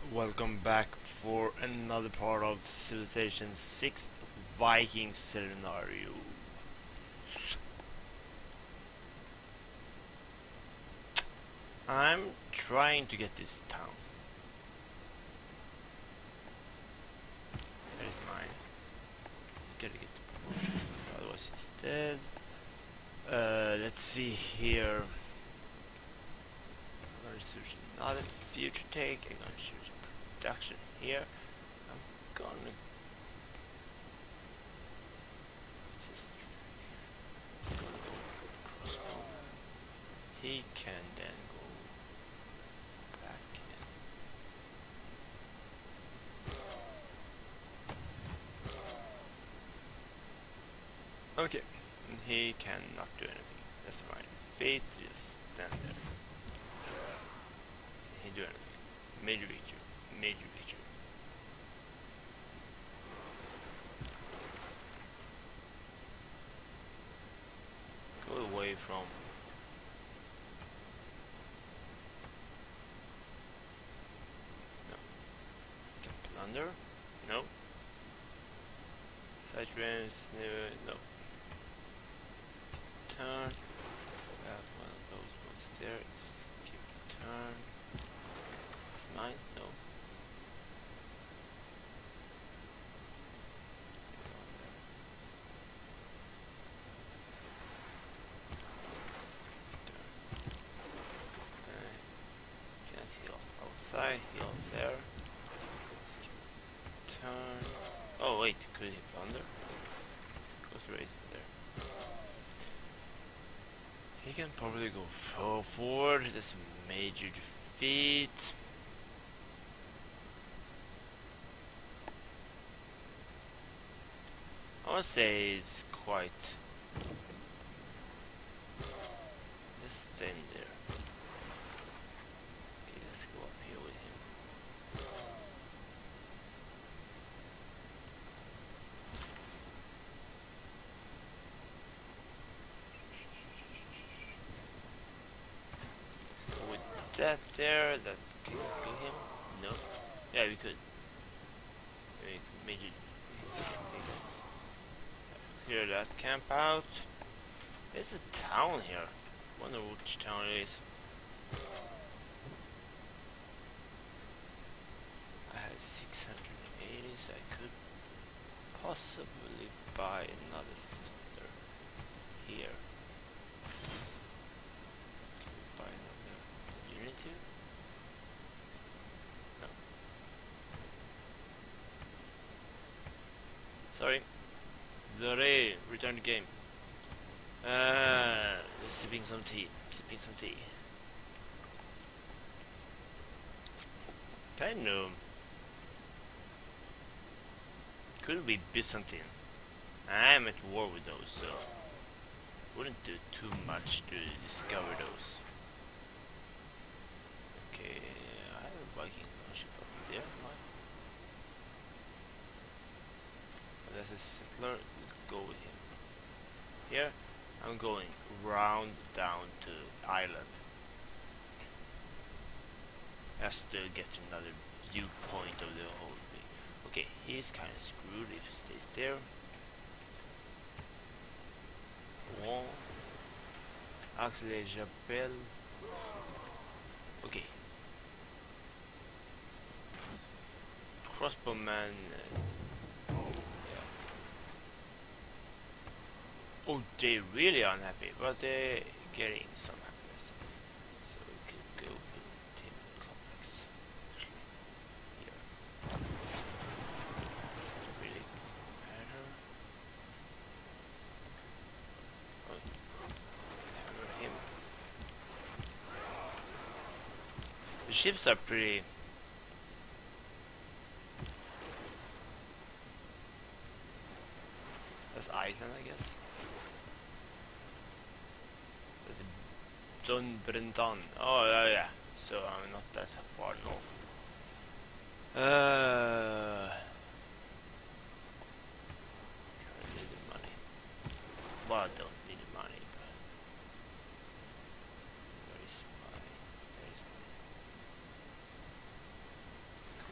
Welcome back for another part of Civilization 6 Viking scenario. I'm trying to get this town. That is mine. Gotta get the promotion, otherwise he's dead. Let's see here. I'm gonna choose another future take. I'm gonna choose production here. I'm gonna just gonna go crossbow. He can then go back in. Okay, and he cannot do anything. That's right. Fate just stand there. He do anything. Major victory. Major victory. Go away from. No. Can plunder. No. Side range. No. Turn. Have one of those ones there. Skip turn. It's mine. No. Can't heal outside, heal there. Skip turn. Oh wait, could he plunder? Goes right there. He can probably go forward. That's a major defeat. I would say it's quite. Let's stay in there. Okay, let's go up here with him. So with that there, that can kill him? No. Yeah, we could. We could clear that camp out. There's a town here. Wonder which town it is. I have 680, so I could possibly buy another settler here. Can we buy another unity? No. Sorry. Sorry, return to game. Sipping some tea. Sipping some tea. Kind of. Could be Byzantine. I am at war with those, so wouldn't do too much to discover those. Okay, I have a Viking ship over there. That's a settler. Let's go with him. Here, I'm going round down to island. Just to get another viewpoint of the whole thing. Okay, he's kind of screwed if he stays there. Wall. Axel Japel. Okay. Crossbowman. Oh, they're really unhappy, but they're getting some happiness. So we could go build Tim Complex. Actually, here. Doesn't really matter. Oh, hammer him. The ships are pretty. That's Iceland, I guess. Don Brendan. Oh yeah. So I'm not that far north. I need the money. Well, I don't need the money, but where is my? There is my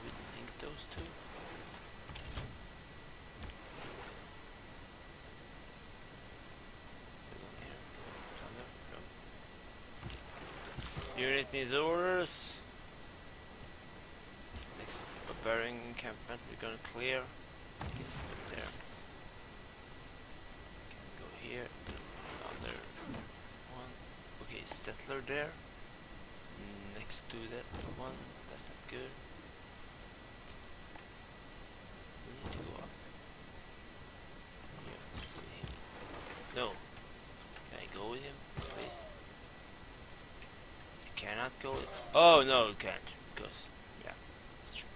Witness orders. Next barbarian encampment we're gonna clear. Get stuff there. Can go here. Another one. Okay, settler there. Next to that one. That's not good. We need to go up. Here, with him. No. Can I go with him, please? You cannot go with. Oh no, you can't. Because yeah, it's true.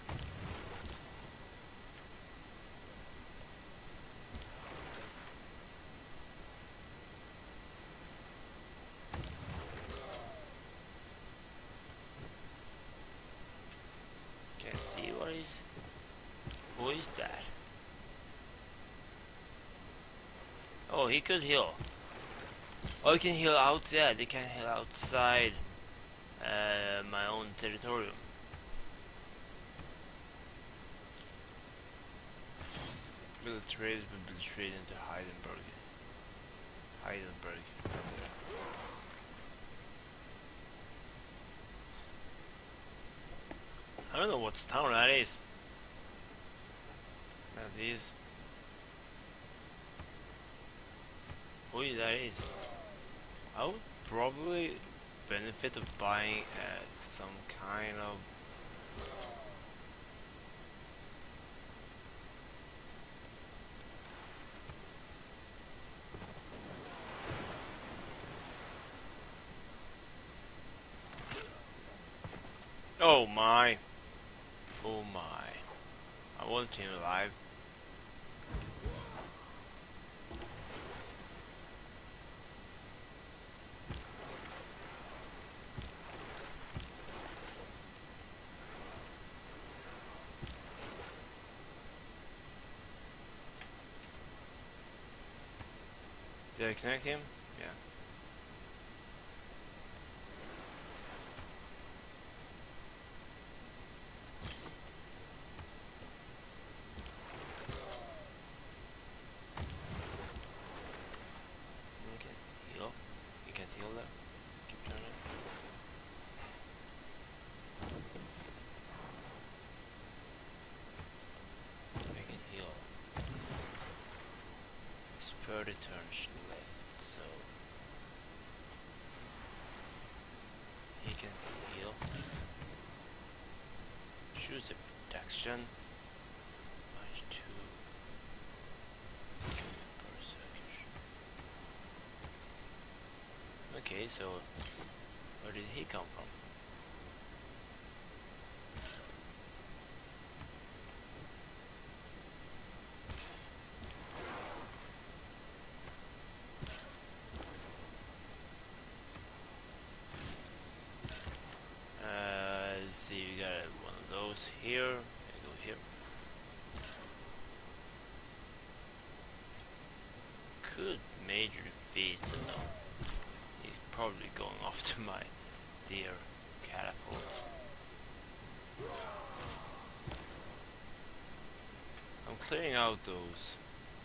Can I see what is? Who is that? Oh, he could heal. Oh, he can heal outside. They can heal outside my own territorium. Militaries will be traded into Heidelberg. I don't know what town that is. That is. Who that is? I would probably benefit of buying some kind of oh my. I want him alive. Did I connect him? Yeah. You can heal. You can't heal there. Keep turning. I can heal. It's 30 turns left, so he can heal. Choose a protection. Minus 2. Okay, so where did he come from? Let's see, we got one of those here. I go here. Could major defeat, so he's probably going off to my dear catapult. I'm clearing out those.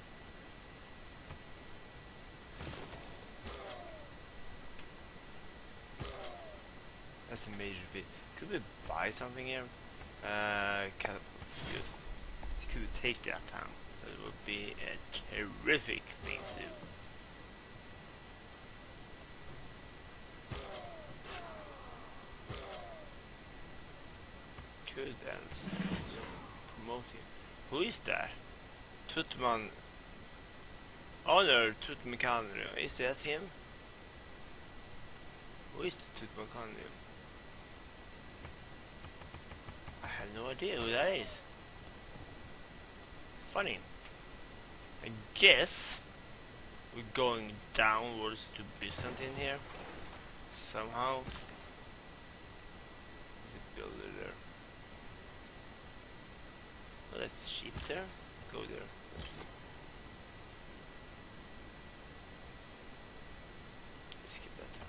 That's a major defeat. Could we buy something here? Catapult. Good. Could we take that town? That would be a terrific thing to do. Could else promote him. Who is that? Tutman. Honor Tutmekanrio. Is that him? Who is the Tutmekanrio? I have no idea who that is. Funny. I guess we're going downwards to Byzantine here. Somehow. There's a builder there. Oh, that's cheap there. Go there. Skip that.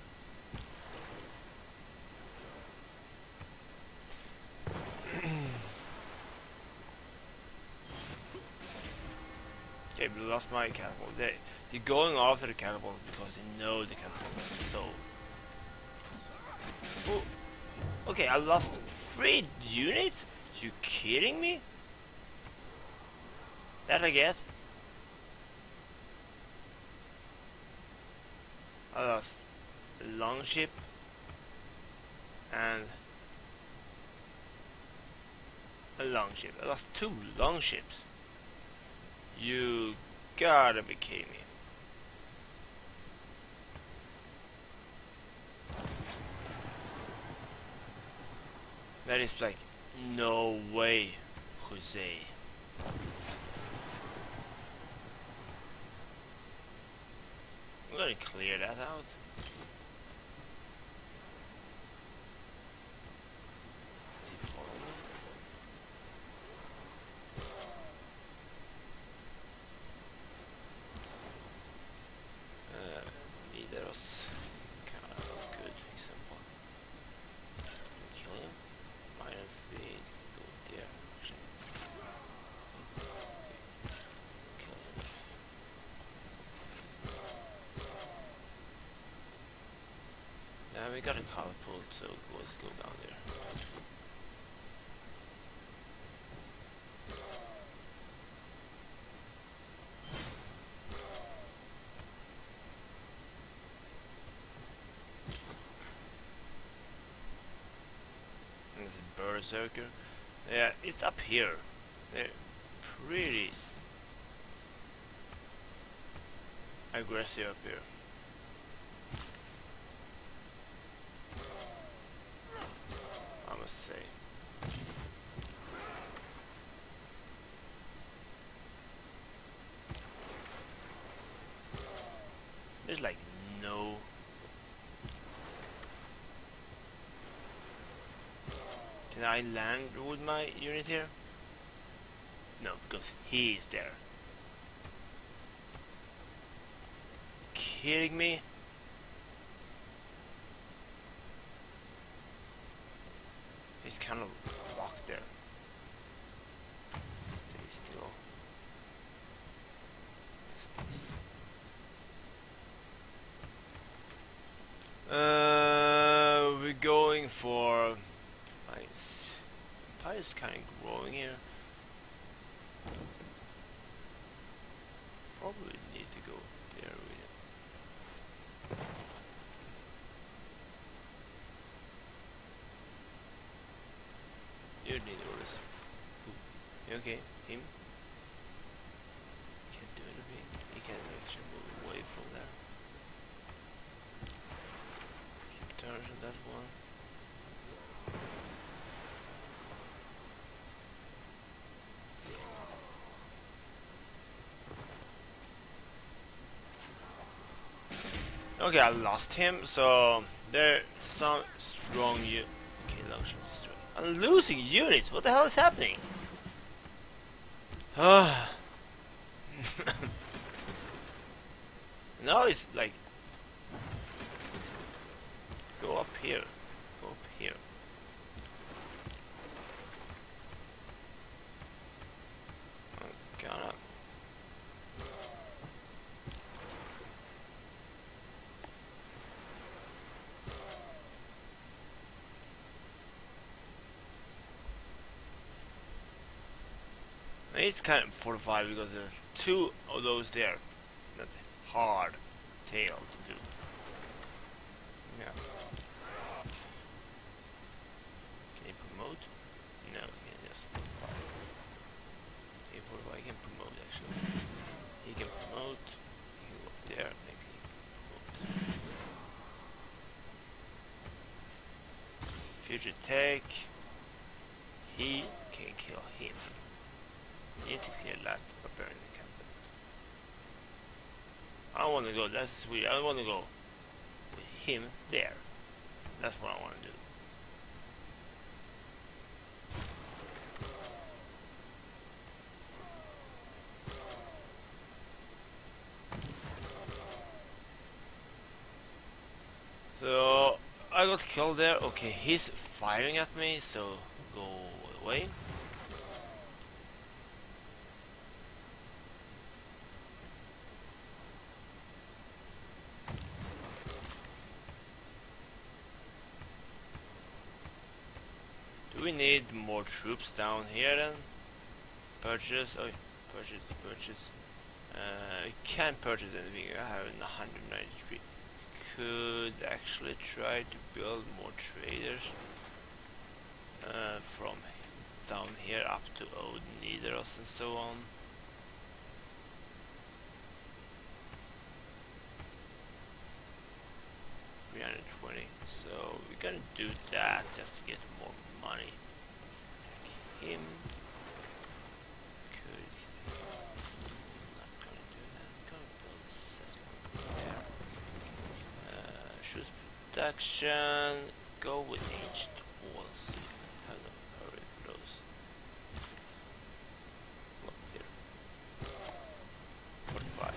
Okay, we lost my catapult. They're going after the catapult because they know the catapult is so. Oh, Okay, I lost 3 units? You kidding me? That I get? I lost a longship and a longship. I lost 2 longships. You gotta be kidding me. That is like, no way, Jose. I'm gonna clear that out. Is he following me? Nidaros. Kinda good example. Kill him. Minor feed. Go there. Actually. Okay. Kill him. Yeah, we got a catapult, so let's go down there. And there's a berserker. Yeah, it's up here. They're pretty aggressive up here. I must say. There's like no. Can I land with my unit here? No, because he is there. Kidding me? He's kind of locked there. Stay still. Stay still. We're going for nice. Empire's kind of growing here. Probably need to go there with it. You need orders. Ooh. Okay, him. Can't do anything. He can actually move away from there. Keep turns on that one. Okay, I lost him, so there's some strong okay, longship destroyed. I'm losing units. What the hell is happening? Now it's like go up here. Go up here. I'm gonna it's kind of fortified because there's 2 of those there. That's hard tail to do. Yeah. Can you promote? No, he can just fortify. Can you fortify? He can promote actually. He can promote. He can go up there. Maybe he can promote. Future tech. He can kill him. You need to clear that barbarian encampment. I don't want to go, that's weird. I don't want to go with him there. That's what I want to do. So I got killed there. Okay, he's firing at me, so go away. need more troops down here then. Purchase. Oh, purchase. We can't purchase anything. I have 193. Could actually try to build more traders from down here up to Odin, Nidaros and so on. $320. So we're gonna do that just to get more money. Attack him. Not gonna do that. I'm gonna build a settlement there. Choose production. Go with ancient walls. Have no hurry for those. Look there. 45.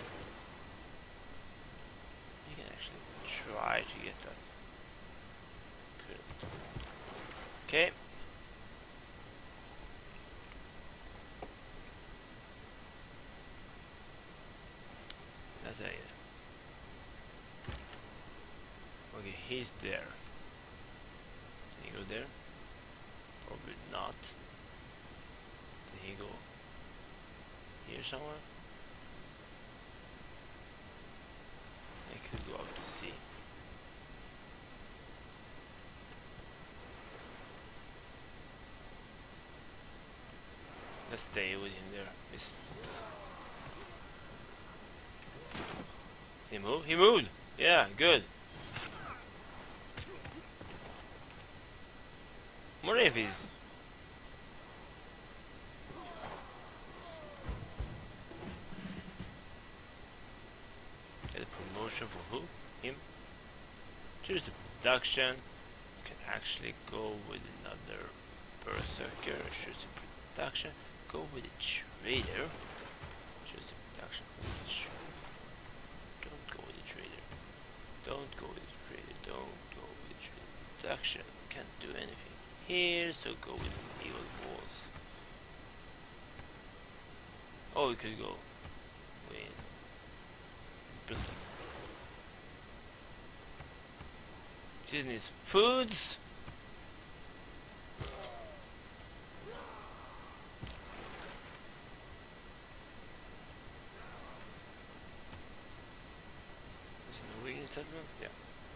You can actually try to get that. Good. Okay. That's it. Okay, he's there. Can he go there? Probably not. Can he go here somewhere? I could go out to sea. Let's stay with him there. He moved? He moved! Yeah, good. What if he's... Get a promotion for who? Him? Choose the production. You can actually go with another berserker. Choose the production. Go with a trader. Choose the production. Don't go with the trader. Don't go with the trader. Don't go with the trader. Production. Can't do anything here, so go with medieval walls. Oh, we could go with Britain. She needs foods. Is it a Norwegian settlement? Yeah.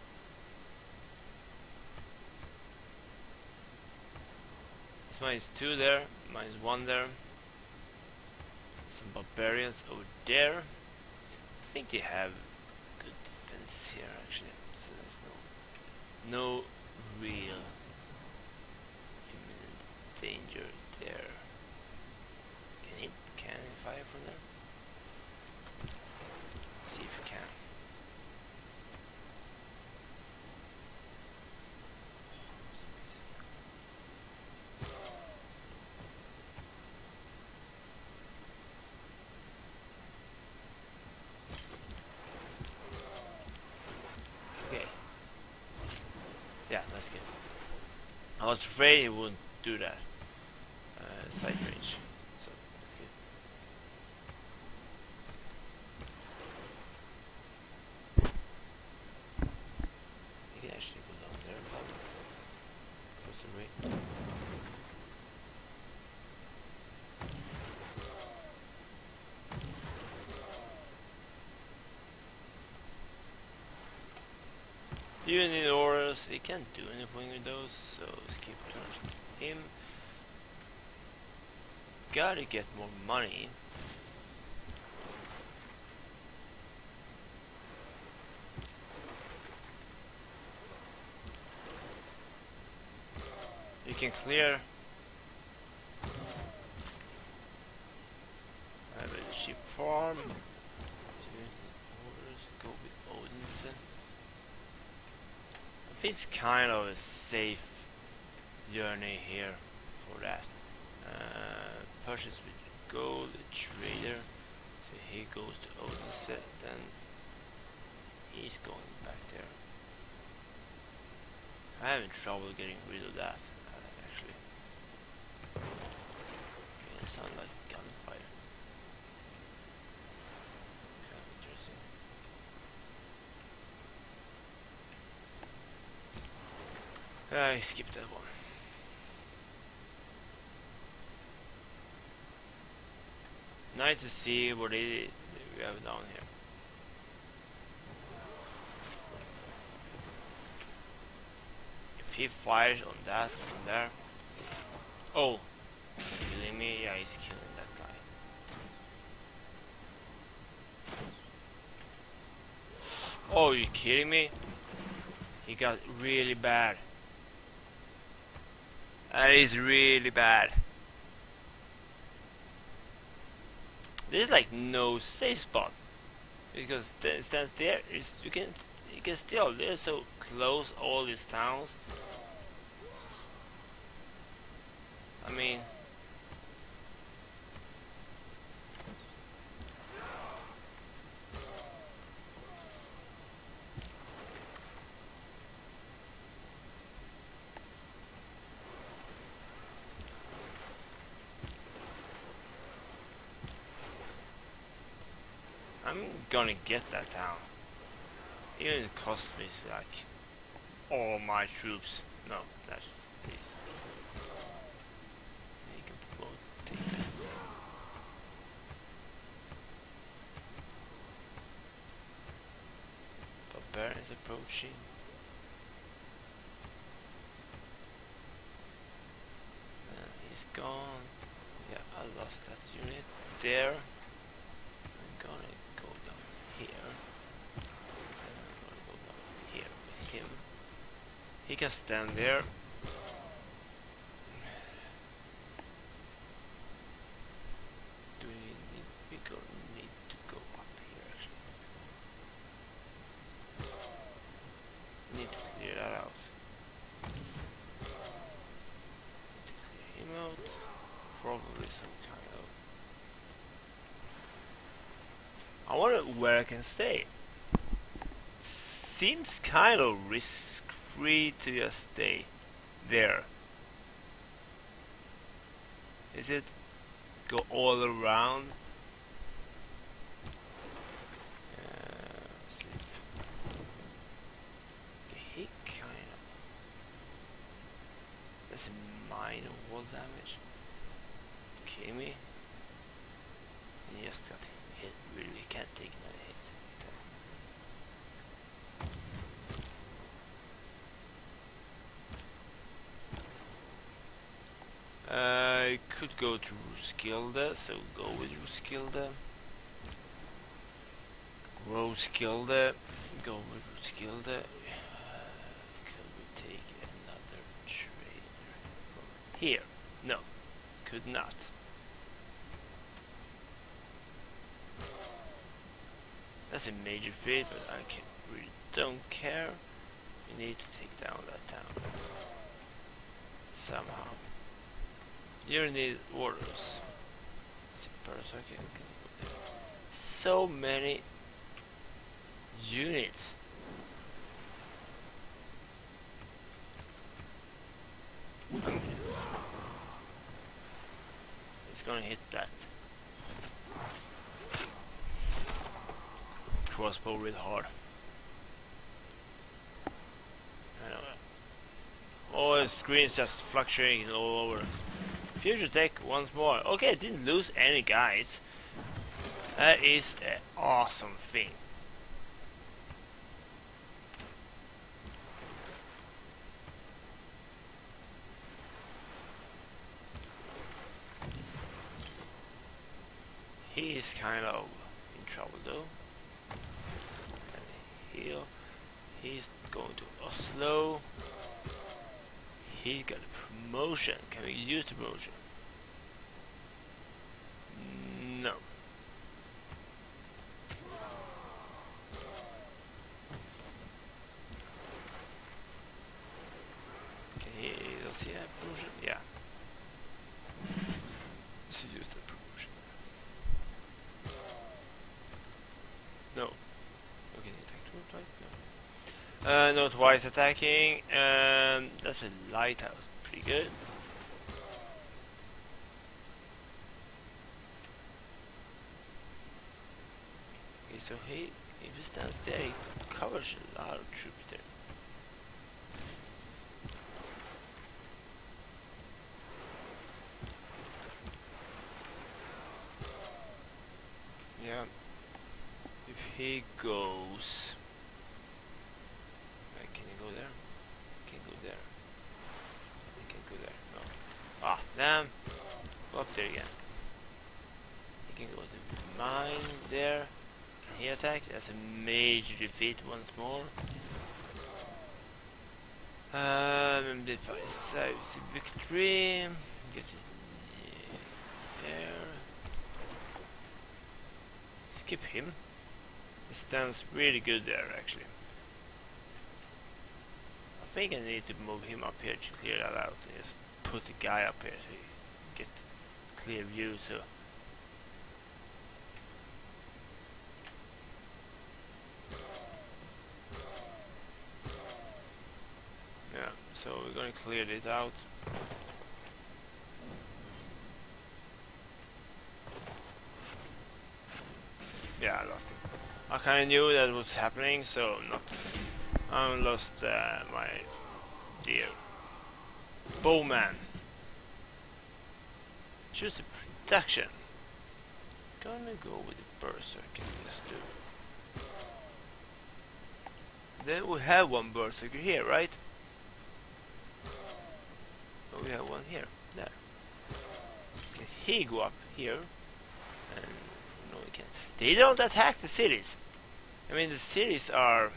Mine's 2 there, mine's 1 there. Some barbarians over there. I think they have good defenses here actually, so there's no real imminent danger there. Can he fire from there? Let's see if he can. Yeah, that's good. I was afraid he wouldn't do that. Side range. So, that's good. You can actually go down there and probably cross the way. You need orders, he can't do anything with those, so skip turns him. Gotta get more money. You can clear. I have a sheep farm. Orders, go with Odinson. I think it's kind of a safe journey here for that. Purchase with gold, a trader. So he goes to Odinson, then he's going back there. I'm having trouble getting rid of that, actually. Okay, it sounds like gunfire. Kind of interesting. I skipped that one. Nice to see what we have down here. If he fires on that from there. Oh, killing me? Yeah, he's killing that guy. Oh, you kidding me? He got really bad. That is really bad. There's like no safe spot because it stands there. You can still. They're so close, all these towns. I mean, I'm gonna get that town. Even if it costs me like all my troops. No, that's please. You can both take that. Barbarian is approaching. And he's gone. Yeah, I lost that unit there. I'm gonna go down here. I'm gonna go down here with him. He can stand there. Do we need to go up here actually? Need to clear that out. Need to clear him out. Probably some kind of... I wonder where I can stay. Seems kind of risk-free to just stay there. Is it? Go all around? Sleep. Okay, he kind of... That's a minor wall damage. Okay, me? He just got hit. Really can't take another hit. I could go to Roskilde, so go with Roskilde. Roskilde, go with Roskilde. Could we take another trader from here? No, could not. That's a major fleet, but I really don't care. We need to take down that town somehow. You need orders. So many units. It's gonna hit that crossbow really hard. I know that. Oh, the screen's just fluctuating all over. Future tech once more. Okay, I didn't lose any guys. That is an awesome thing. He is kind of in trouble though. Heal. He's going to Oslo. He got a promotion. Can we use the promotion? No. Can he see that promotion? Yeah. Let's use that promotion. No. Okay, attack twice? No. No twice attacking. That's a lighthouse. Pretty good. Okay, so if he stands there, he covers a lot of troops there. Yeah. If he goes... can he go there? Can he go there? He can go there. No. Ah, damn. Go up there again. He can go to mine there. Can he attack? That's a major defeat once more. Saves victory. Get there. Skip him. He stands really good there, actually. I think I need to move him up here to clear that out. Just put the guy up here so you get clear view. So yeah, so we're gonna clear it out. Yeah, I lost him. I kind of knew that was happening, so not. I lost my dear bowman. Choose the production. Gonna go with the berserker. Let's do. Then we have one berserker here, right? Oh, we have one here. There. Can he go up here? And no, he can't. They don't attack the cities. I mean, the cities are.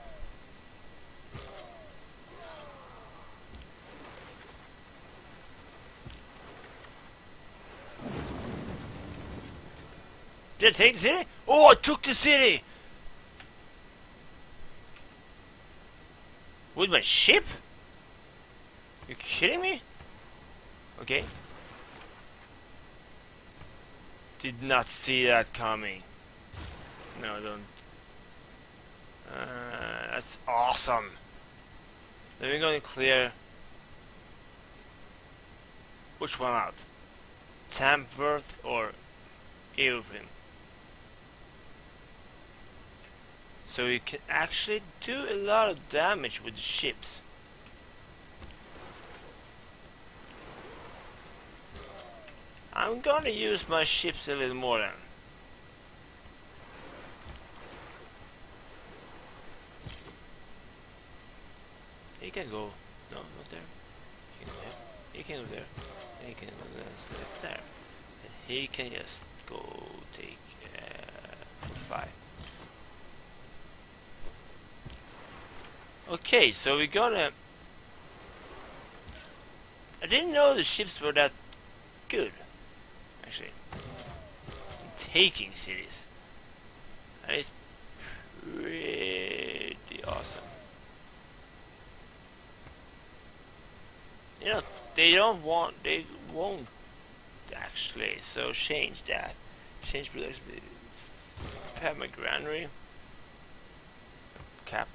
Did I take the city? Oh, I took the city! With my ship? You kidding me? Okay. Did not see that coming. No, don't. That's awesome. Then we're going to clear. Which one out? Tamworth or Eowyn? So you can actually do a lot of damage with the ships. I'm gonna use my ships a little more then. He can go. No, not there. He can go there. He can go there. He can go there. That's there. And he can just go take 5. Okay, so we're gonna. I didn't know the ships were that good. Actually, in taking cities. That is pretty awesome. You know, they won't actually. So change that. Change production. Have my granary. Cap.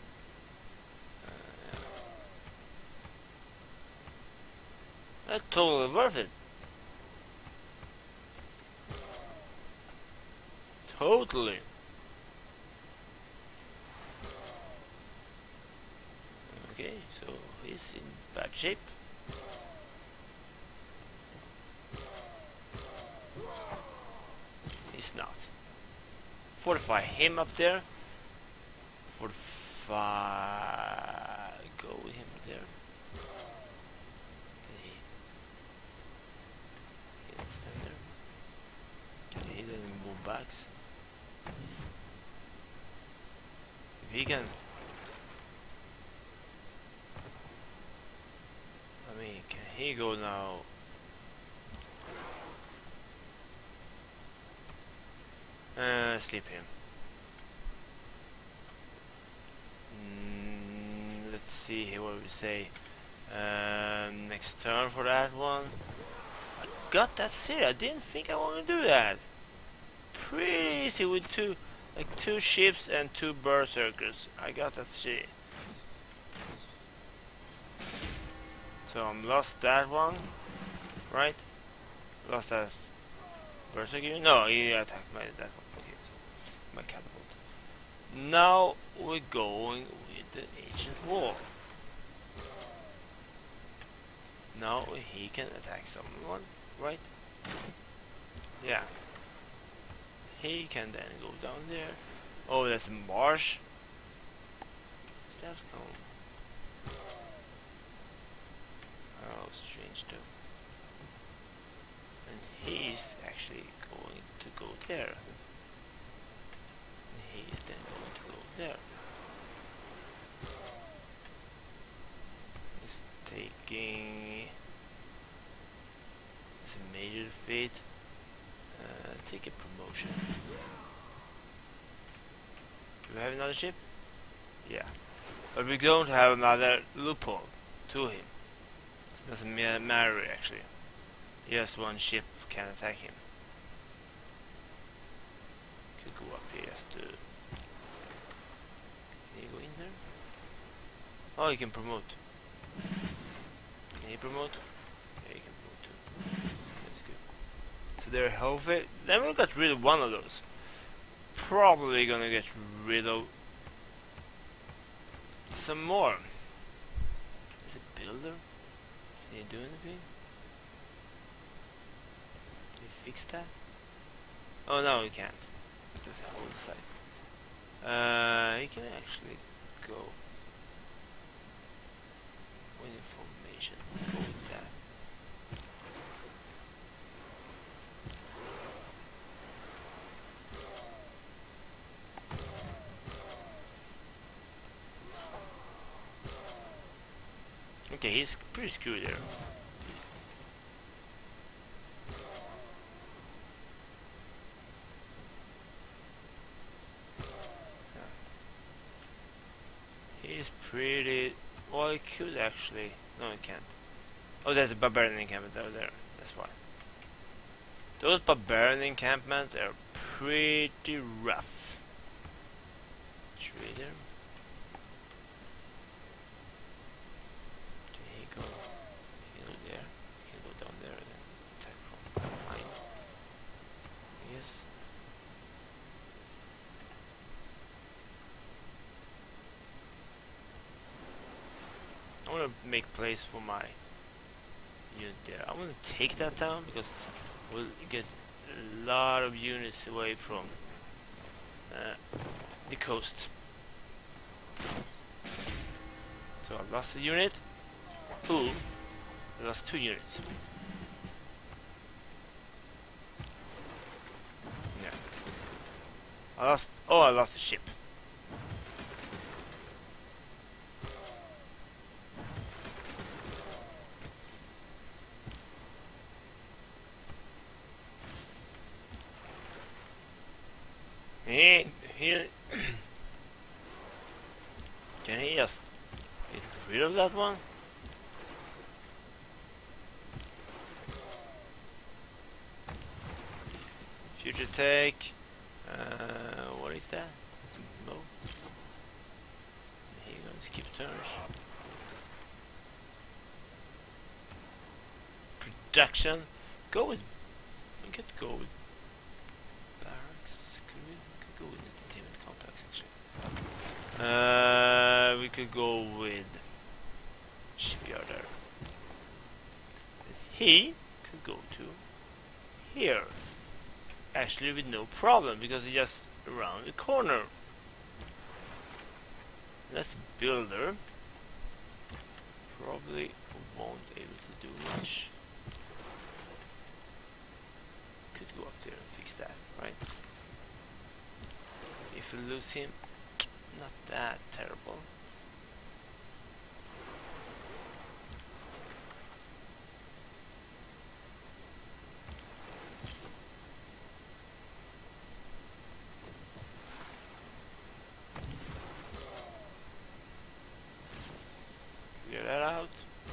That's totally worth it. Totally. Okay, so he's in bad shape. He's not. Fortify him up there. Fortify. Go with him there. Can he stand there? Can he then move backs? If he can. I mean, can he go now? Sleep him. Let's see here what we say. Next turn for that one. I got that city. I didn't think I want to do that. Pretty easy with two ships and 2 berserkers. I got that city. So I'm lost that one, right? Lost that berserker. No, he attacked that one. Okay, so my catapult. Now we're going with the ancient wall. Now he can attack someone, right? Yeah. he can then go down there. Oh, that's a marsh. Steps home. Oh, strange though. And he's actually going to go there. And he's then going to go there. He's taking... It's a major defeat. Take a promotion. Do we have another ship? Yeah. But we're going to have another loophole to him. So it doesn't matter actually. Just one ship can attack him. Could go up here just to... Can he go in there? Oh, he can promote. Can he promote? Yeah, he can promote too. That's good. So they're healthy. Then we got rid of one of those. Probably gonna get rid of some more. Is it builder? Can you do anything? Can you fix that? Oh no, he can't. That's a whole side. He can actually go with information. Go with that. Okay, he's pretty screwed there. He's pretty... Well, he could actually... No, he can't. Oh, there's a barbarian encampment over there. That's why. Those barbarian encampments are pretty rough. Trader. Can he go? He can go there. He can go down there and then attack from behind. Yes. I want to make place for my unit there. I want to take that down because we'll get a lot of units away from the coast. So I lost a unit. Ooh, I lost 2 units. Yeah. I lost a ship. He can he just get rid of that one? Future take. What is that? No. He gonna skip turns. Production. Go with. We could go with barracks. Could we could go with entertainment complex actually. We could go with shipyard there. He could go to here. Actually with no problem because it's just around the corner. That's builder. Probably won't be able to do much. Could go up there and fix that, right? If we lose him, not that terrible. Clear that out.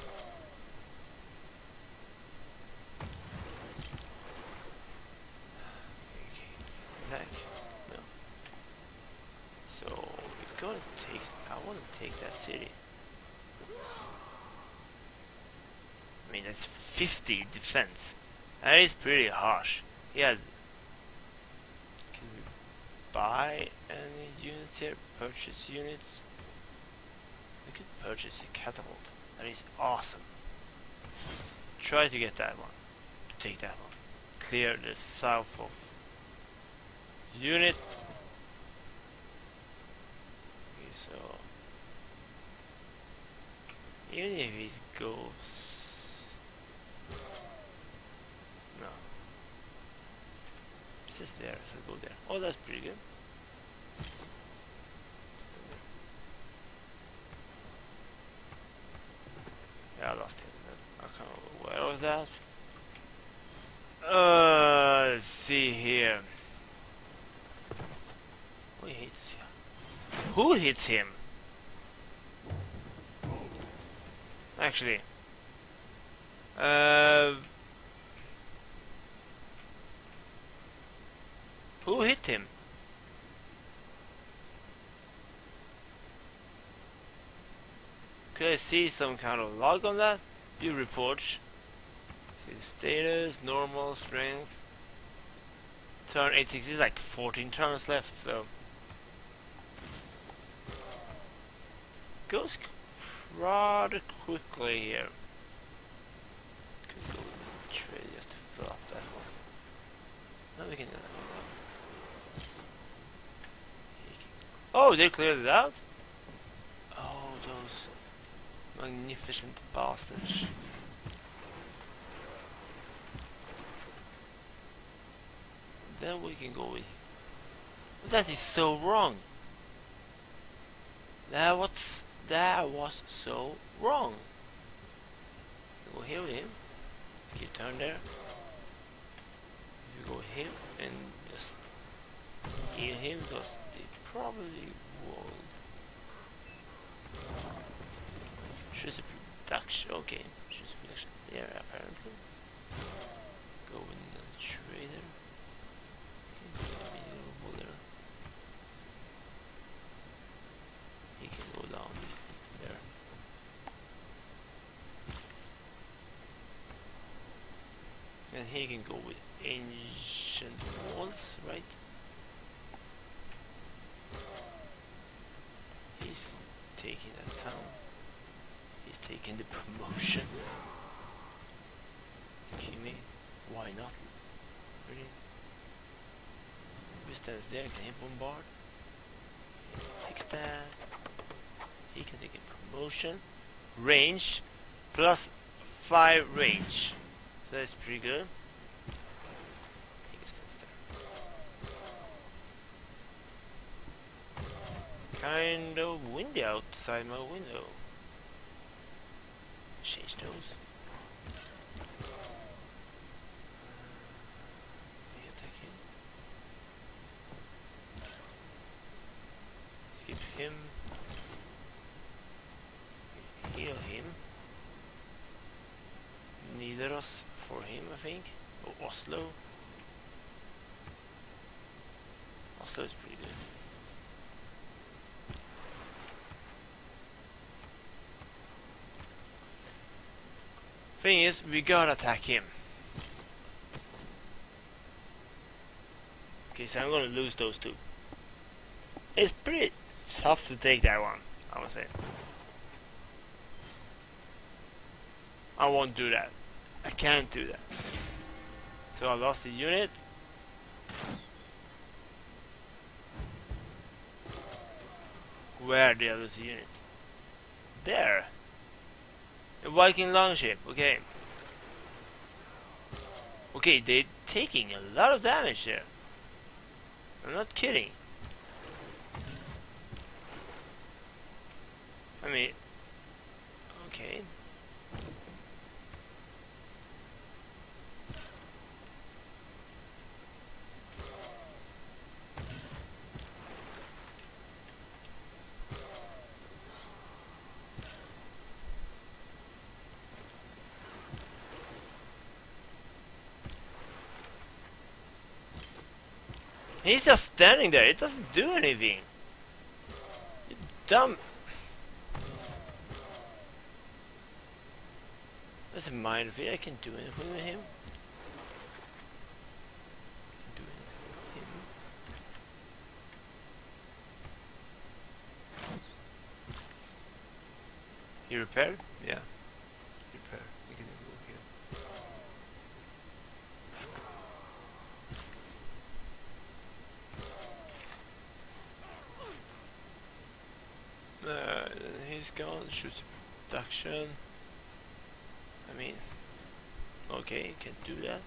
Back. No. So we're gonna take. I want to take that city. I mean that's 50 defense. That is pretty harsh. Yeah. Can we buy any units here? Purchase units. We could purchase a catapult. That is awesome. Try to get that one. Take that one. Clear the south of Unit. Okay, so even if he goes, no, it's just there, so go there. Oh, that's pretty good. Yeah, I lost him. I can't remember where was that. Let's see here. Who hits him? Who hits him? Actually, who hit him? Could I see some kind of log on that? View reports. See the status, normal, strength. Turn 860 is like 14 turns left, so goes rather quickly here. Could go with the trade just to fill up that one. Now we can. Oh, they cleared it out. Oh, those magnificent bastards. Then we can go with. But that is so wrong. That was so wrong. Go here with him. Keep turn there. You go with him and just heal him because they probably will. Choose a production. Okay, choose a production there apparently. Go with the trader. He can go down there. And he can go with ancient walls, right? He's taking that town. He's taking the promotion. Kimi, why not? Really? Who stands there? Can he bombard? Fix that. He can take a promotion. Range plus 5 range. So that's pretty good. He stands there. Kind of windy outside my window. Change those. Skip him. Heal him. Nidaros for him, I think. Or Oslo. Oslo is pretty good. Thing is, we gotta attack him. Okay, so I'm gonna lose those two. It's pretty tough to take that one, I would say. I won't do that. I can't do that. So I lost the unit. Where did I lose the unit? There. A Viking longship, okay. Okay, they're taking a lot of damage there. I'm not kidding. I mean, okay. He's just standing there. It doesn't do anything. You dumb. Doesn't mind if I can do anything with him. Do anything with him. He repaired? Yeah. Repair. We can go here. gun, shoots production. I mean, okay, you can do that.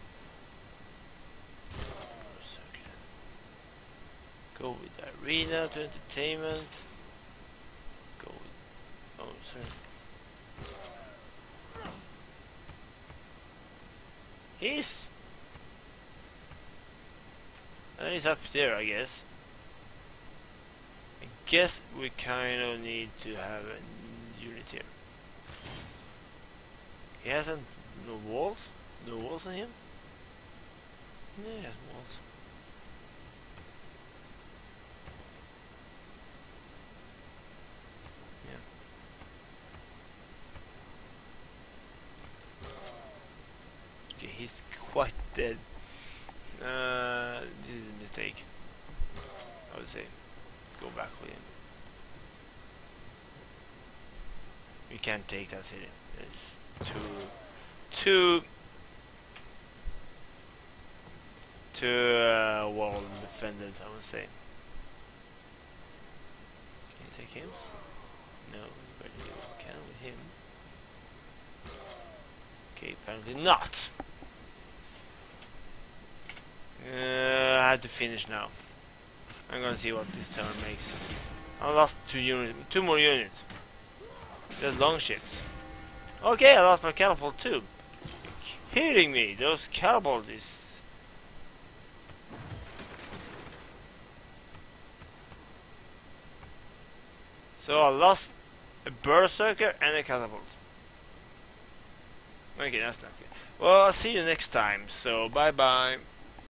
Go with arena to entertainment. Go with, oh sorry. He's up there, I guess. I guess we kind of need to have a unit here. He hasn't no walls? No walls on him? No, he has walls. Yeah. Okay, he's quite dead. This is a mistake, I would say. Go back with him. We can't take that city. It's too well defended, I would say. Can you take him? No, but you can with him. Okay, apparently not. I have to finish now. I'm gonna see what this turn makes. I lost 2 more units. There's long ships. Okay, I lost my catapult too. You're kidding me? Those catapults is... So I lost a berserker and a catapult. Okay, that's not good. Well, I'll see you next time. So bye bye.